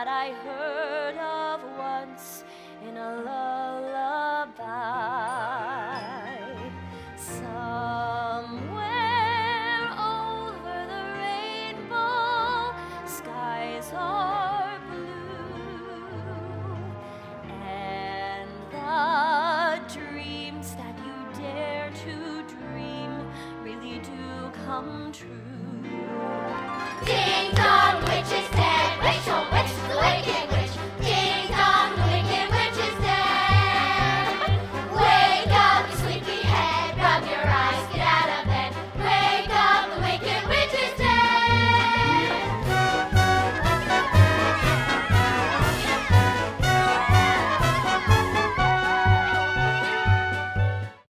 that I heard of once in a lullaby. Somewhere over the rainbow, skies are blue, and the dreams that you dare to dream really do come true.